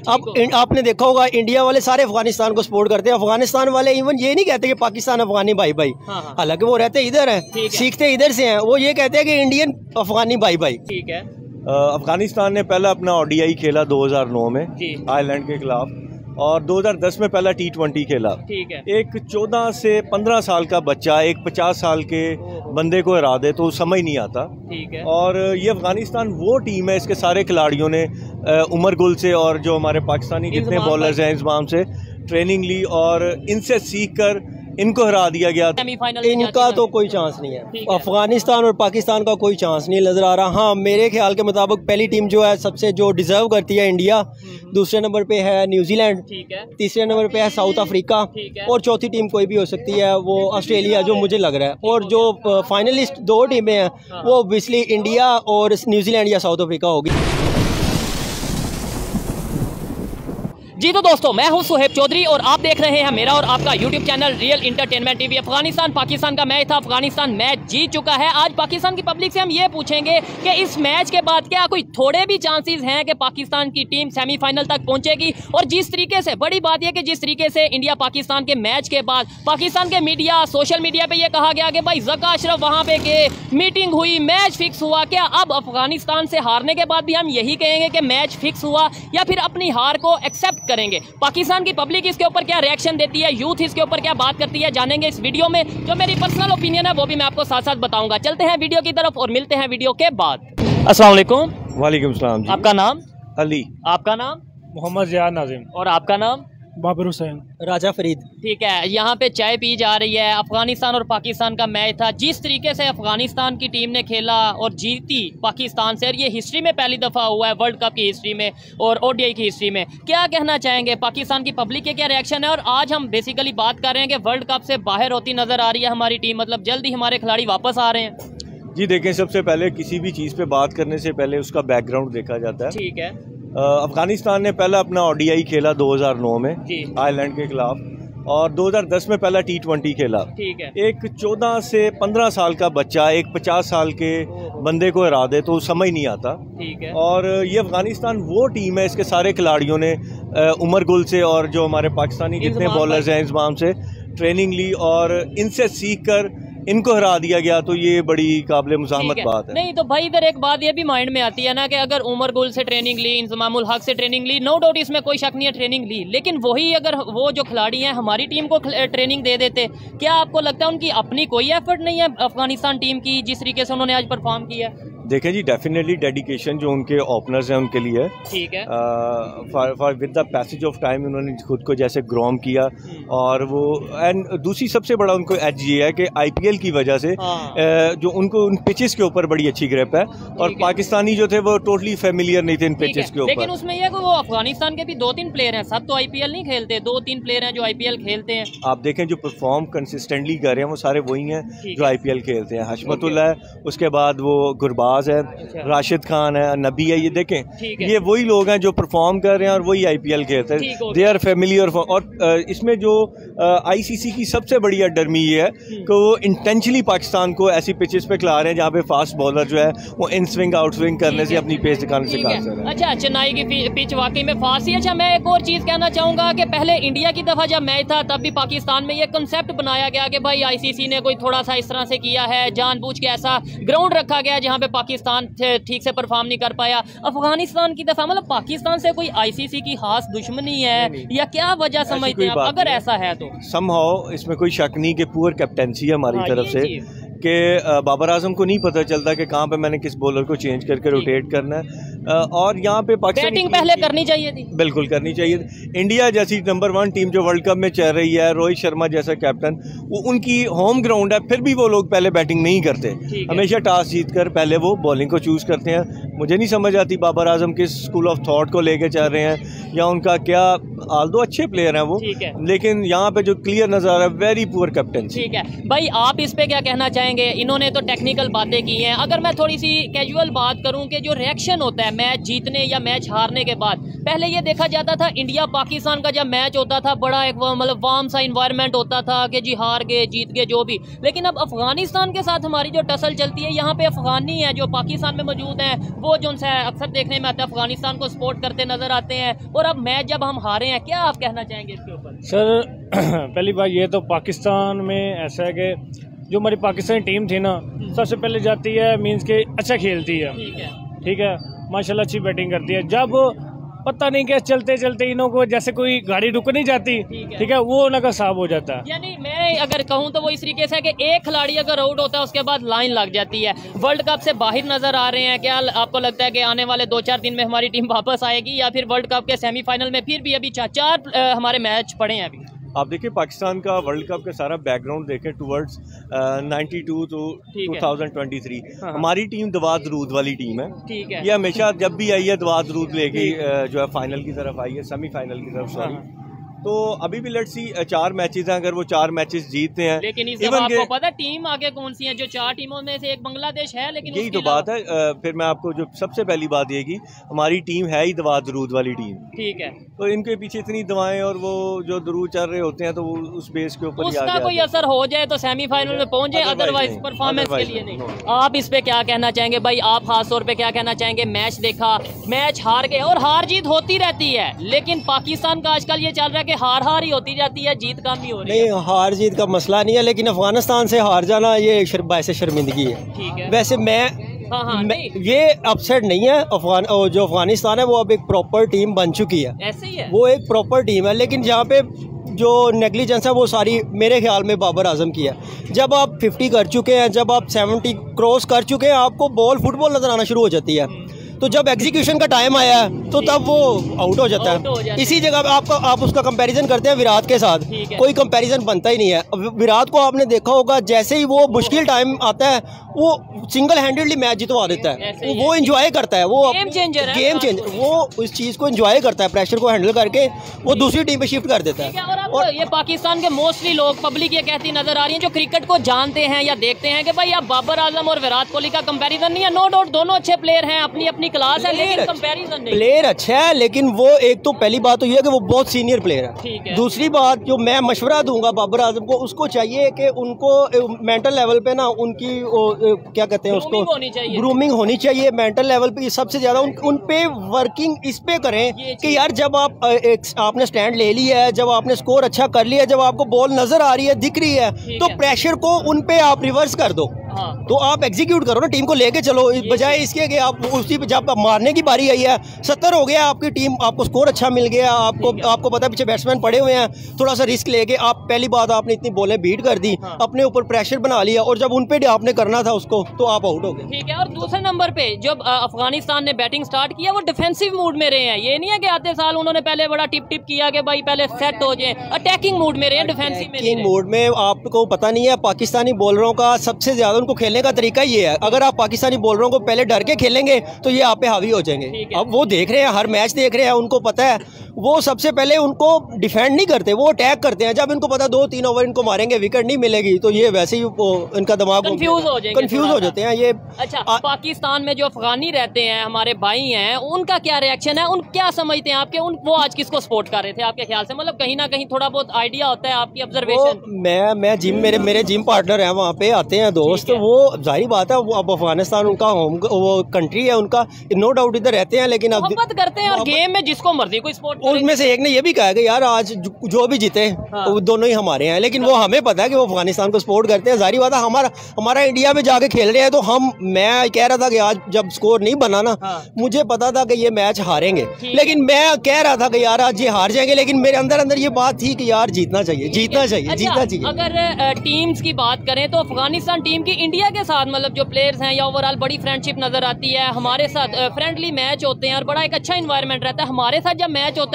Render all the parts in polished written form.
अब आपने देखा होगा इंडिया वाले सारे अफगानिस्तान को सपोर्ट करते हैं, अफगानिस्तान वाले इवन ये नहीं कहते कि पाकिस्तान अफगानी भाई भाई, हालांकि वो रहते इधर हैं, सीखते इधर से हैं, वो ये कहते हैं कि इंडियन अफगानी भाई भाई। ठीक है। अफगानिस्तान ने पहला अपना ODI खेला 2009 में आयरलैंड के खिलाफ, और 2010 में पहला T20 खेला। ठीक है। एक 14 से 15 साल का बच्चा एक 50 साल के बंदे को हरा दे तो समझ नहीं आता। ठीक है। और ये अफगानिस्तान वो टीम है, इसके सारे खिलाड़ियों ने उमर गुल से और जो हमारे पाकिस्तानी जितने बॉलर्स हैं इंजमाम से ट्रेनिंग ली और इनसे सीख कर इनको हरा दिया गया। इनका तो कोई चांस नहीं है, अफगानिस्तान और पाकिस्तान का कोई चांस नहीं नजर आ रहा। हाँ, मेरे ख्याल के मुताबिक पहली टीम जो है सबसे जो डिजर्व करती है इंडिया, दूसरे नंबर पे है न्यूजीलैंड, तीसरे नंबर पे है साउथ अफ्रीका, और चौथी टीम कोई भी हो सकती है वो ऑस्ट्रेलिया, जो मुझे लग रहा है। और जो फाइनलिस्ट 2 टीमें हैं वो ऑब्वियसली इंडिया और न्यूजीलैंड या साउथ अफ्रीका होगी। जी तो दोस्तों, मैं हूं सुहेब चौधरी और आप देख रहे हैं मेरा और आपका YouTube channel real entertainment TV. Afghanistan Pakistan का मैच था, अफगानिस्तान मैच जीत चुका है। आज पाकिस्तान की पब्लिक से हम ये पूछेंगे कि इस मैच के बाद क्या कोई थोड़े भी चांसेस हैं कि पाकिस्तान की टीम सेमीफाइनल तक पहुंचेगी। और जिस तरीके से, बड़ी बात यह कि जिस तरीके से इंडिया पाकिस्तान के मैच के बाद पाकिस्तान के मीडिया, सोशल मीडिया पे ये कहा गया कि भाई ज़का अशरफ वहाँ पे गए, मीटिंग हुई, मैच फिक्स हुआ। क्या अब अफगानिस्तान से हारने के बाद भी हम यही कहेंगे कि मैच फिक्स हुआ, या फिर अपनी हार को एक्सेप्ट करेंगे? पाकिस्तान की पब्लिक इसके ऊपर क्या रिएक्शन देती है, यूथ इसके ऊपर क्या बात करती है, जानेंगे इस वीडियो में। जो मेरी पर्सनल ओपिनियन है वो भी मैं आपको साथ साथ बताऊंगा। चलते हैं वीडियो की तरफ और मिलते हैं वीडियो के बाद। अस्सलाम वालेकुम। वालेकुम सलाम। आपका नाम? अली। आपका नाम? मोहम्मद जियाद नाजिम। और आपका नाम? बाबर हुसैन। राजा फरीद। ठीक है, यहाँ पे चाय पी जा रही है। अफगानिस्तान और पाकिस्तान का मैच था, जिस तरीके से अफगानिस्तान की टीम ने खेला और जीती पाकिस्तान से, और ये हिस्ट्री में पहली दफ़ा हुआ है, वर्ल्ड कप की हिस्ट्री में और ODI की हिस्ट्री में। क्या कहना चाहेंगे, पाकिस्तान की पब्लिक के क्या रिएक्शन है? और आज हम बेसिकली बात कर रहे हैं कि वर्ल्ड कप से बाहर होती नज़र आ रही है हमारी टीम, मतलब जल्दी हमारे खिलाड़ी वापस आ रहे हैं। जी देखें, सबसे पहले किसी भी चीज़ पे बात करने से पहले उसका बैकग्राउंड देखा जाता है। ठीक है। अफगानिस्तान ने पहला अपना ODI खेला 2009 में आयरलैंड के खिलाफ, और 2010 में पहला T20 खेला। ठीक है। एक 14 से 15 साल का बच्चा एक 50 साल के बंदे को हरा दे तो समझ नहीं आता। ठीक है। और ये अफगानिस्तान वो टीम है, इसके सारे खिलाड़ियों ने उमर गुल से और जो हमारे पाकिस्तानी जितने बॉलर्स हैं इंजमाम से ट्रेनिंग ली और इनसे सीख कर इनको हरा दिया गया, तो ये बड़ी काबिल मुज़ाहमत बात है। नहीं तो भाई इधर एक बात ये भी माइंड में आती है ना कि अगर उमर गुल से ट्रेनिंग ली, इंजमामुल हक से ट्रेनिंग ली, नो डाउट इसमें कोई शक नहीं है, ट्रेनिंग ली, लेकिन वही अगर वो जो खिलाड़ी हैं हमारी टीम को ट्रेनिंग दे देते, क्या आपको लगता है उनकी अपनी कोई एफर्ट नहीं है अफगानिस्तान टीम की, जिस तरीके से उन्होंने आज परफॉर्म किया? देखें जी, डेफिनेटली डेडिकेशन जो उनके ओपनर्स हैं उनके लिए, ठीक है, for with the passage of time उन्होंने खुद को जैसे ग्रोम किया, और वो एंड दूसरी सबसे बड़ा उनको एज ये है कि IPL की वजह से जो उनको उन पिचेस के ऊपर बड़ी अच्छी ग्रिप है, और पाकिस्तानी जो थे वो टोटली फेमिलियर नहीं थे इन पिचेस के ऊपर। लेकिन उसमें यह कि वो अफगानिस्तान के भी 2-3 प्लेयर हैं, सब तो IPL नहीं खेलते, 2-3 प्लेयर हैं जो IPL खेलते हैं। आप देखें जो परफॉर्म कंसिस्टेंटली कर रहे हैं वो सारे वही हैं जो IPL खेलते हैं। हशमतुल्लाह है, उसके बाद वो गुरबाज है, राशिद खान है, नबी है, ये देखें ये वही लोग हैं जो परफॉर्म कर रहे हैं और वही IPL खेलते हैं, दे आर फेमिलियर। और इसमें जो ICC की सबसे बड़ी डरमी ये है कि वो इंटेंशनली पाकिस्तान को ऐसी पिचेस पे खिला रहे हैं जहाँ पे फास्ट बॉलर जो है वो इन स्विंग आउट स्विंग करने से अपनी पेस दिखाने से काट रहे हैं। अच्छा, चेन्नई की पिच वाकई में फास्ट ही। अच्छा, मैं एक और चीज़ कहना चाहूँगा कि पहले इंडिया की दफ़ा जब मैच था तब भी पाकिस्तान में ये कंसेप्ट बनाया गया कि भाई ICC ने कोई थोड़ा सा इस तरह से किया है, जानबूझ के ऐसा ग्राउंड रखा गया जहाँ पे पाकिस्तान ठीक से परफॉर्म नहीं कर पाया। अफगानिस्तान की दफा मतलब पाकिस्तान से कोई ICC की खास दुश्मनी है या क्या वजह समझते हैं आप, अगर ऐसा है तो? समहाउ इसमें कोई शक नहीं कि पुअर कैप्टेंसी है हमारी तरफ से, कि बाबर आजम को नहीं पता चलता कि कहाँ पे मैंने किस बॉलर को चेंज करके रोटेट करना है। और यहाँ पे बैटिंग पहले करनी चाहिए थी, बिल्कुल करनी चाहिए थी। इंडिया जैसी नंबर 1 टीम जो वर्ल्ड कप में चल रही है, रोहित शर्मा जैसा कैप्टन, वो उनकी होम ग्राउंड है, फिर भी वो लोग पहले बैटिंग नहीं करते, हमेशा टॉस जीत कर पहले वो बॉलिंग को चूज़ करते हैं। मुझे नहीं समझ आती बाबर आजम किस स्कूल ऑफ थॉट को लेके चल रहे हैं या उनका क्या आल्दो अच्छे प्लेयर हैं वो, ठीक है, लेकिन यहाँ पे जो क्लियर नजर आ रहा है वेरी पुअर कैप्टन। ठीक है भाई, आप इस पे क्या कहना चाहेंगे? इन्होंने तो टेक्निकल बातें की हैं, अगर मैं थोड़ी सी कैजुअल बात करूं कि जो रिएक्शन होता है मैच जीतने या मैच हारने के बाद, पहले ये देखा जाता था इंडिया पाकिस्तान का जब मैच होता था बड़ा एक मतलब वार्म सा इन्वायरमेंट होता था कि जी हार गए जीत गए जो भी, लेकिन अब अफगानिस्तान के साथ हमारी जो टसल चलती है, यहाँ पे अफगानी है जो पाकिस्तान में मौजूद हैं, वो जो उनसे अक्सर देखने में आता है अफगानिस्तान को सपोर्ट करते नजर आते हैं, और अब मैच जब हम हारे हैं, क्या आप कहना चाहेंगे इसके ऊपर? सर पहली बात ये तो पाकिस्तान में ऐसा है कि जो हमारी पाकिस्तानी टीम थी ना, सबसे पहले जाती है मींस के अच्छा खेलती है, ठीक है, माशाल्लाह अच्छी बैटिंग करती है। जब पता नहीं क्या चलते चलते इन्हों को जैसे कोई गाड़ी रुक नहीं जाती, ठीक है, वो उनका साफ हो जाता है। यानी मैं अगर कहूँ तो वो इस तरीके से है कि एक खिलाड़ी अगर आउट होता है उसके बाद लाइन लग जाती है। वर्ल्ड कप से बाहर नजर आ रहे हैं, क्या आपको लगता है कि आने वाले 2-4 दिन में हमारी टीम वापस आएगी, या फिर वर्ल्ड कप के सेमीफाइनल में फिर भी अभी 4 हमारे मैच पड़े हैं अभी? आप देखिए पाकिस्तान का वर्ल्ड कप का सारा बैकग्राउंड देखें टूवर्ड्स 92 to 2023, हमारी टीम दवा दरूद वाली टीम है, ठीक है, ये हमेशा जब भी आई है दवा दरूद लेके जो है फाइनल की तरफ आई है, सेमीफाइनल की तरफ, सॉरी। तो अभी भी लेट्स सी 4 मैचेस हैं, अगर वो 4 मैचेस जीतते हैं, लेकिन इस आपको पता टीम आगे कौन सी है? जो 4 टीमों में से एक बांग्लादेश है, लेकिन यही तो बात है। फिर मैं आपको जो सबसे पहली बात ये की हमारी टीम है ही दवा दरूद वाली टीम, ठीक है, तो इनके पीछे इतनी दवाएं और वो जो दरूद चल रहे होते हैं, तो वो उस बेस के ऊपर उसका कोई असर हो जाए तो सेमीफाइनल में पहुंच जाए, अदरवाइज परफॉर्मेंस के लिए नहीं। आप इस पे क्या कहना चाहेंगे भाई? आप खास तौर पे क्या कहना चाहेंगे? मैच देखा, मैच हार गए, और हार जीत होती रहती है, लेकिन पाकिस्तान का आजकल ये चल रहा है कि हार ही होती जाती है, जीत कम ही हो रही है। नहीं, हार जीत का मसला नहीं है, लेकिन अफगानिस्तान से हार जाना ये बायसे शर्मिंदगी है, ठीक है। वैसे ये अपसेट नहीं है। जो अफगानिस्तान है वो अब एक प्रॉपर टीम बन चुकी है, ऐसे ही है, वो एक प्रॉपर टीम है, लेकिन जहाँ पे जो नेग्लिजेंस है वो सारी मेरे ख्याल में बाबर आजम की है। जब आप 50 कर चुके हैं, जब आप 70 क्रॉस कर चुके हैं, आपको बॉल फुटबॉल नजर आना शुरू हो जाती है, तो जब एग्जीक्यूशन का टाइम आया तो तब वो आउट हो जाता है। इसी जगह आप उसका कंपैरिजन करते हैं विराट के साथ, कोई कंपैरिजन बनता ही नहीं है। विराट को आपने देखा होगा, जैसे ही वो मुश्किल टाइम आता है वो सिंगल हैंडेडली मैच जितवा देता है, वो एंजॉय करता है, वो गेम चेंजर, वो उस चीज़ को एंजॉय करता है, प्रेशर को हैंडल करके वो दूसरी टीम पे शिफ्ट कर देता है। और ये पाकिस्तान के मोस्टली लोग, पब्लिक ये कहती नजर आ रही है जो क्रिकेट को जानते हैं या देखते हैं कि भाई अब बाबर आजम और विराट कोहली का कंपैरिजन नहीं है। नो डाउट दोनों अच्छे प्लेयर हैं, अपनी अपनी क्लास है, लेकिन कंपैरिजन नहीं। प्लेयर अच्छा है, लेकिन वो एक तो पहली बात तो ये है कि वो बहुत सीनियर प्लेयर है। दूसरी बात जो मैं मशवरा दूंगा बाबर आजम को, उसको चाहिए कि उनको मेंटल लेवल पे ना उनकी क्या कहते हैं उसको, ग्रूमिंग होनी चाहिए मेंटल लेवल पे। सबसे ज्यादा उन पे वर्किंग इस पे करें कि यार जब आपने स्टैंड ले लिया है, जब आपने स्कोर अच्छा कर लिया, जब आपको बॉल नजर आ रही है, दिख रही है, तो प्रेशर को उन पे आप रिवर्स कर दो। तो आप एग्जीक्यूट करो ना, टीम को लेके चलो, बजाय इसके कि आप उसी पे जब मारने की बारी आई है, 70 हो गया आपकी टीम, आपको स्कोर अच्छा मिल गया, आपको पता है पीछे बैट्समैन पड़े हुए हैं, थोड़ा सा रिस्क लेके आप पहली बात आपने इतनी बॉलें बीट कर दी, अपने ऊपर प्रेशर बना लिया, और जब उन पे आपने करना था उसको, तो आप आउट हो गए। ठीक है। और दूसरे नंबर पे जब अफगानिस्तान ने बैटिंग स्टार्ट किया, वो डिफेंसिव मूड में रहे हैं। ये नहीं है कि आते साल उन्होंने पहले बड़ा टिप किया कि भाई पहले सेट हो जाए, अटैकिंग मूड में रहे, डिफेंसिव मूड में। आपको पता नहीं है पाकिस्तानी बॉलरों का सबसे ज्यादा उनको खेलने का तरीका ये है, अगर आप पाकिस्तानी बॉलरों को पहले डर के खेलेंगे तो ये आप पे हावी हो जाएंगे। अब वो देख रहे हैं, हर मैच देख रहे हैं, उनको पता है, वो सबसे पहले उनको डिफेंड नहीं करते, वो अटैक करते हैं। जब इनको पता 2-3 ओवर इनको मारेंगे, विकेट नहीं मिलेगी, तो ये वैसे ही इनका दिमाग कंफ्यूज हो जाते हैं ये। अच्छा, पाकिस्तान में जो अफगानी रहते हैं हमारे भाई हैं, उनका क्या रिएक्शन है? उन क्या समझते हैं आपके? वो आज किसको सपोर्ट कर रहे थे आपके ख्याल से? मतलब कहीं ना कहीं थोड़ा बहुत आइडिया होता है आपकी ऑब्जर्वेशन? मैं जिम, मेरे जिम पार्टनर है, वहाँ पे आते हैं दोस्त, वो जाहिर बात है, वो अब अफगानिस्तान उनका होम वो कंट्री है उनका, नो डाउट इधर रहते हैं, लेकिन अब करते हैं और गेम में जिसको मर्जी कोई सपोर्ट। उसमें से एक ने ये भी कहा कि यार आज जो भी जीते वो दोनों ही हमारे हैं, लेकिन वो हमें पता है कि वो अफगानिस्तान को सपोर्ट करते हैं। जाहिर बात है, हमारा इंडिया में जाके खेल रहे हैं, तो मैं कह रहा था कि आज जब स्कोर नहीं बना ना, मुझे पता था कि ये मैच हारेंगे, लेकिन मैं कह रहा था कि यार आज ये हार जाएंगे, लेकिन मेरे अंदर ये बात थी कि यार जीतना चाहिए, जीतना चाहिए। अगर टीम्स की बात करें तो अफगानिस्तान टीम की इंडिया के साथ मतलब जो प्लेयर्स हैं या ओवरऑल बड़ी फ्रेंडशिप नजर आती है। हमारे साथ फ्रेंडली मैच होते हैं और बड़ा एक अच्छा इन्वायरमेंट रहता है। हमारे साथ जब मैच होता है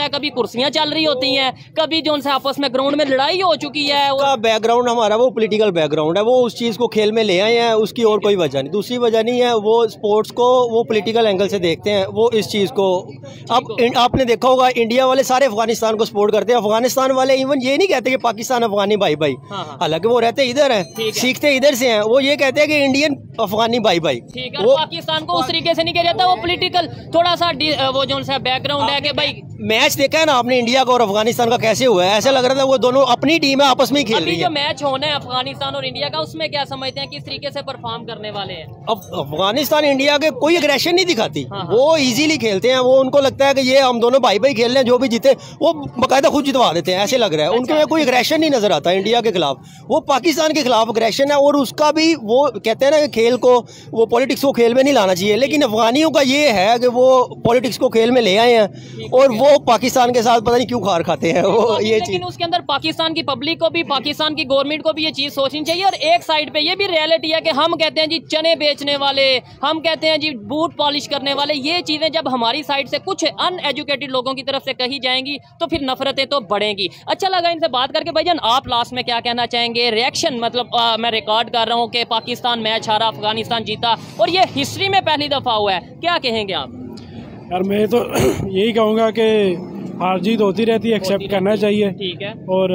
होता है, कभी कुर्सियां चल रही होती हैं, कभी जो उनसे आपस में ग्राउंड में लड़ाई हो चुकी है। और बैकग्राउंड हमारा वो पॉलिटिकल बैकग्राउंड है, वो उस चीज़ को खेल में ले आए हैं, उसकी और कोई वजह नहीं, दूसरी वजह नहीं है। वो स्पोर्ट्स को वो पॉलिटिकल एंगल से देखते हैं, वो इस चीज़ को। अब आपने देखा होगा इंडिया वाले सारे अफगानिस्तान को सपोर्ट करते हैं, अफगानिस्तान वाले इवन ये नहीं कहते कि पाकिस्तान अफगानी भाई भाई, हालांकि वो रहते इधर हैं, सीखते इधर से हैं, वो ये कहते हैं कि इंडियन अफगानी भाई भाई। वो पाकिस्तान को उस तरीके से नहीं किया जाता, वो पॉलिटिकल थोड़ा सा वो जो सा बैकग्राउंड है कि भाई मैच देखा है ना आपने इंडिया का और अफगानिस्तान का कैसे हुआ है, ऐसा लग रहा था वो दोनों अपनी टीम है, आपस में ही खेल रही है। जो मैच होना है अफगानिस्तान और इंडिया का, उसमें क्या समझते हैं किस तरीके से परफॉर्म करने वाले हैं? अब अफगानिस्तान इंडिया के कोई एग्रेशन नहीं दिखाती, वो इजीली खेलते हैं, वो उनको लगता है कि ये हम दोनों भाई भाई खेल रहे हैं, जो भी जीते वो बाकायदा खुद जितवा देते हैं, ऐसे लग रहा है। उनके में कोई एग्रेशन नहीं नजर आता इंडिया के खिलाफ, वो पाकिस्तान के खिलाफ एग्रेशन है, और उसका भी वो कहते हैं ना कि खेल को, वो पॉलिटिक्स को खेल में नहीं लाना चाहिए, लेकिन अफगानियों का ये है कि वो पॉलिटिक्स को खेल में ले आए हैं और वो पाकिस्तान के साथ पता नहीं क्यों खार खाते हैं वो ये चीज। लेकिन उसके अंदर पाकिस्तान की पब्लिक को भी, पाकिस्तान की गवर्नमेंट को भी ये चीज सोचनी चाहिए। और एक साइड पे ये भी रियलिटी है कि हम कहते हैं जी चने बेचने वाले, हम कहते हैं जी बूट पॉलिश करने वाले, ये चीजें जब हमारी साइड से कुछ अनएजुकेटेड लोगों की तरफ से कही जाएंगी तो फिर नफरतें तो बढ़ेंगी। अच्छा लगा इनसे बात करके। भाईजान आप लास्ट में क्या कहना चाहेंगे? रिएक्शन मतलब मैं रिकॉर्ड कर रहा हूँ कि पाकिस्तान मैच हारा, अफगानिस्तान जीता, और ये हिस्ट्री में पहली दफा हुआ है, क्या कहेंगे आप? यार मैं तो यही कहूँगा कि हार जीत होती रहती है, एक्सेप्ट करना चाहिए, ठीक है, और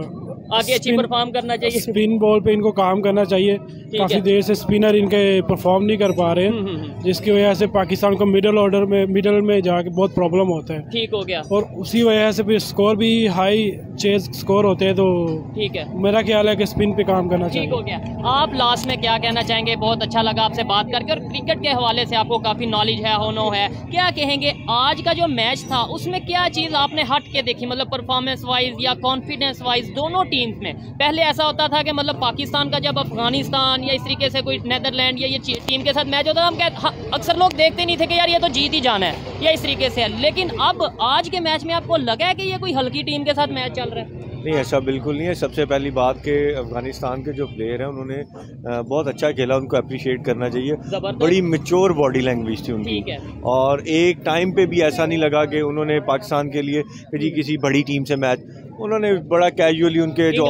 आगे अच्छी परफॉर्म करना चाहिए। स्पिन बॉल पे इनको काम करना चाहिए, काफ़ी देर से स्पिनर इनके परफॉर्म नहीं कर पा रहे हैं, जिसकी वजह से पाकिस्तान को मिडल में जाके बहुत प्रॉब्लम होता है। ठीक हो गया, और उसी वजह से फिर स्कोर भी हाई चेज स्कोर होते हैं, तो ठीक है, मेरा ख्याल है कि स्पिन पे काम करना चाहिए। ठीक हो गया। आप लास्ट में क्या कहना चाहेंगे? बहुत अच्छा लगा आपसे बात करके, और क्रिकेट के हवाले से आपको काफ़ी नॉलेज है, होनो है, क्या कहेंगे आज का जो मैच था उसमें क्या चीज़ आपने हट के देखी, मतलब परफॉर्मेंस वाइज या कॉन्फिडेंस वाइज दोनों टीम्स में? पहले ऐसा होता था कि मतलब पाकिस्तान का जब अफगानिस्तान या इस तरीके से कोई नेदरलैंड या ये टीम के साथ मैच होता था, हम अक्सर लोग देखते नहीं थे कि यार ये तो जीत ही जाना है या इस तरीके से है, लेकिन अब आज के मैच में आपको लगा है कि ये कोई हल्की टीम के साथ मैच चल रहा है? नहीं, ऐसा बिल्कुल नहीं है। सबसे पहली बात कि अफगानिस्तान के जो प्लेयर हैं उन्होंने बहुत अच्छा खेला, उनको अप्रिशिएट करना चाहिए। बड़ी मैच्योर बॉडी लैंग्वेज थी उनकी, और एक टाइम पे भी ऐसा नहीं लगा कि उन्होंने पाकिस्तान के लिए जी किसी बड़ी टीम से मैच, उन्होंने बड़ा कैजुअली, उनके जो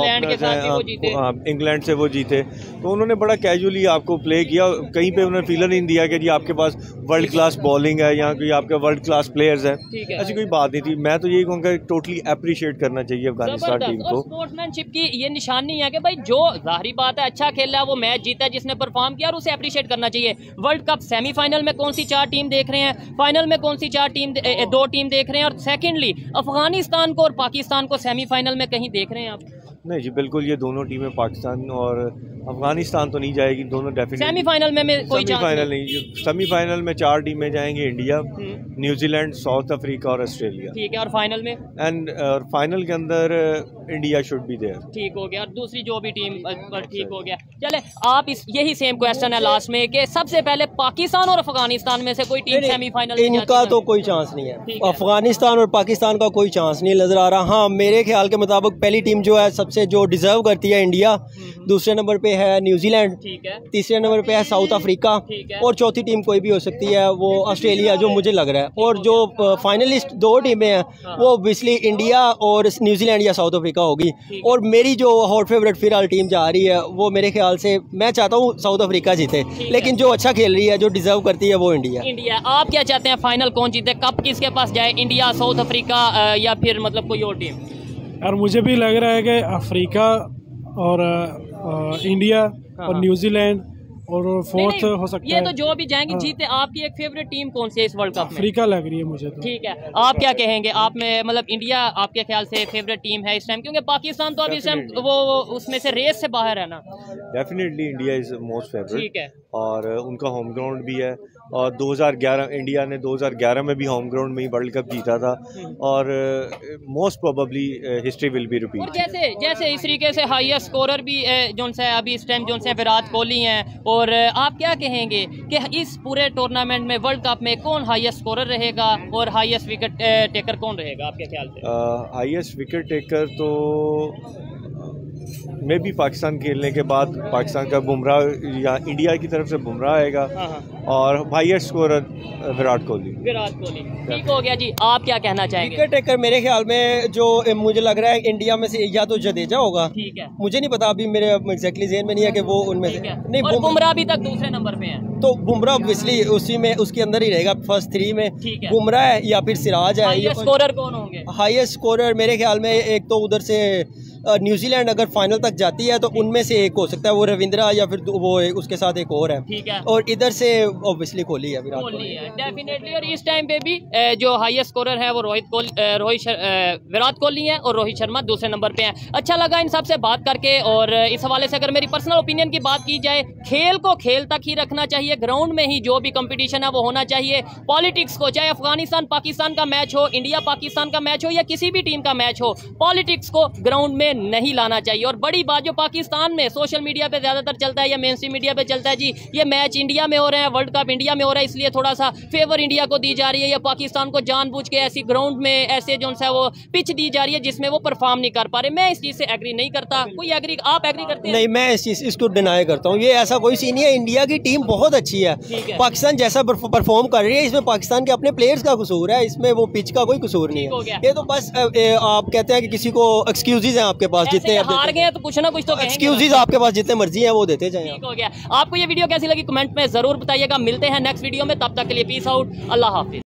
इंग्लैंड से वो जीते, तो उन्होंने बड़ा कैजुअली आपको प्ले किया, कहीं पे उन्होंने फीलर नहीं दिया कि जी आपके पास वर्ल्ड क्लास बॉलिंग है या कोई आपके वर्ल्ड क्लास प्लेयर्स हैं, ऐसी कोई बात नहीं थी। मैं तो यही कहूँगा टोटली अप्रिशिएट करना चाहिए अफगानिस्तान टीम को। स्पोर्ट्समैनशिप की ये निशानी है कि भाई जो जाहिर बात है अच्छा खेल रहा है, वो मैच जीता है जिसने परफॉर्म किया, और उसे अप्रिशिएट करना चाहिए। वर्ल्ड कप सेमीफाइनल में कौन सी 4 टीम देख रहे हैं, फाइनल में कौन सी 2 टीम देख रहे हैं, और सेकेंडली अफगानिस्तान को और पाकिस्तान को सेमीफाइनल में कहीं देख रहे हैं आप? नहीं जी, बिल्कुल ये दोनों टीमें, पाकिस्तान और अफगानिस्तान तो नहीं जाएगी, दोनों डेफिनेटली सेमीफाइनल में कोई सेमीफाइनल नहीं। सेमीफाइनल में 4 टीमें जाएंगी, इंडिया, न्यूजीलैंड, साउथ अफ्रीका और ऑस्ट्रेलिया। ठीक है, और फाइनल में? एंड फाइनल के अंदर इंडिया शुड बी देयर। ठीक हो गया, और दूसरी जो भी टीम ठीक हो गया। चले आप यही सेम क्वेश्चन है लास्ट में कि सबसे पहले पाकिस्तान और अफगानिस्तान में से कोई टीम सेमीफाइनल? इनका तो कोई चांस नहीं है, अफगानिस्तान और पाकिस्तान का कोई चांस नहीं नजर आ रहा। हाँ, मेरे ख्याल के मुताबिक पहली टीम जो है सबसे जो डिजर्व करती है इंडिया, दूसरे नंबर पे है न्यूजीलैंड, तीसरे नंबर पे है साउथ अफ्रीका, और चौथी टीम कोई भी हो सकती है वो ऑस्ट्रेलिया, जो मुझे लग रहा है। और जो फाइनलिस्ट 2 टीमें हैं वो ऑब्वियसली इंडिया और न्यूजीलैंड या साउथ अफ्रीका होगी, और मेरी जो हॉट फेवरेट फिलहाल टीम जा रही है वो मेरे ख्याल से, मैं चाहता हूँ साउथ अफ्रीका जीते, लेकिन जो अच्छा खेल रही है, जो डिजर्व करती है, वो इंडिया। आप क्या चाहते हैं, फाइनल कौन जीते, कप किसके पास जाए, इंडिया, साउथ अफ्रीका या फिर मतलब कोई और टीम? यार मुझे भी लग रहा है कि अफ्रीका और इंडिया और न्यूजीलैंड और फोर्थ हो सकता है। ये तो जो भी जाएंगे जीते। आपकी एक फेवरेट टीम कौन सी है इस वर्ल्ड कप में? अफ्रीका लग रही है मुझे तो। ठीक है, आप क्या कहेंगे? आप में मतलब इंडिया आपके ख्याल से फेवरेट टीम है इस टाइम, क्योंकि पाकिस्तान तो अभी इस टाइम वो उसमें से रेस से बाहर है ना? Definitely India is most favourite. ठीक है, और उनका होम ग्राउंड भी है, और 2011 इंडिया ने 2011 में भी होम ग्राउंड में ही वर्ल्ड कप जीता था, और most probably history will be repeat. और जैसे इस तरीके से हाईएस्ट स्कोरर भी जो है अभी इस टाइम जो है विराट कोहली हैं, और आप क्या कहेंगे कि इस पूरे टूर्नामेंट में, वर्ल्ड कप में कौन हाईएस्ट स्कोरर रहेगा और हाईएस्ट विकेट टेकर कौन रहेगा आपके ख्याल से? हाईएस्ट विकेट टेकर तो मे भी पाकिस्तान खेलने के बाद पाकिस्तान का बुमराह या इंडिया की तरफ से बुमराह आएगा और हाईएस्ट स्कोरर विराट कोहली। ठीक हो गया जी, आप क्या कहना चाहेंगे? विकेट टेकर मेरे ख्याल में जो मुझे लग रहा है इंडिया में से या तो जडेजा होगा, ठीक है, मुझे नहीं पता, अभी मेरे एग्जैक्टली ज़हन में नहीं है कि वो उनमें से नहीं। और बुमराह अभी तक दूसरे नंबर पे है, तो बुमराह ऑब्वियसली उसी में उसके अंदर ही रहेगा, फर्स्ट 3 में बुमराह है या फिर सिराज है। हाईएस्ट स्कोरर कौन होंगे? हाईएस्ट स्कोरर मेरे ख्याल में एक तो उधर से न्यूजीलैंड अगर फाइनल तक जाती है तो उनमें से एक हो सकता है, वो रविंद्रा या फिर वो उसके साथ एक और है, ठीक है। और इधर से ऑब्वियसली कोहली है, विराट कोहली है डेफिनेटली। और इस टाइम पे भी जो हाईएस्ट स्कोरर है वो विराट कोहली है और रोहित शर्मा दूसरे नंबर पे हैं। अच्छा लगा इन सब से बात करके। और इस हवाले से अगर मेरी पर्सनल ओपिनियन की बात की जाए, खेल को खेल तक ही रखना चाहिए, ग्राउंड में ही जो भी कंपटीशन है वो होना चाहिए। पॉलिटिक्स को, चाहे अफगानिस्तान पाकिस्तान का मैच हो, इंडिया पाकिस्तान का मैच हो या किसी भी टीम का मैच हो, पॉलिटिक्स को ग्राउंड में नहीं लाना चाहिए। और बड़ी बात जो पाकिस्तान में सोशल मीडिया पे ज्यादातर चलता है या मेन स्ट्रीम मीडिया पे चलता है, जी ये मैच इंडिया में हो रहे हैं, वर्ल्ड कप इंडिया में हो रहा है, इसलिए थोड़ा सा फेवर इंडिया को दी जा रही है, या पाकिस्तान को जानबूझ के ऐसी ग्राउंड में ऐसे जो है वो पिच दी जा रही है जिसमें वो परफॉर्म नहीं कर पा रहे। मैं इस चीज से एग्री नहीं करता। कोई एग्री, आप एग्री करते हैं? नहीं, मैं इस चीज इसको डिनाई करता हूँ। ये ऐसा कोई सीन नहीं है, इंडिया की टीम बहुत अच्छी है, पाकिस्तान जैसा परफॉर्म कर रही है, इसमें पाकिस्तान के अपने प्लेयर्स का कसूर है, इसमें वो पिच का कोई कसूर नहीं है। ये तो बस आप कहते हैं कि किसी को एक्सक्यूजेज हैं आपके पास, जितने हार गए तो कुछ ना कुछ तो एक्सक्यूजेज आपके पास जितने मर्जी हैं वो देते जाएं। ठीक हो गया। आपको ये वीडियो कैसी लगी कमेंट में जरूर बताइएगा। मिलते हैं नेक्स्ट वीडियो में, तब तक के लिए पीस आउट, अल्लाह हाफिज।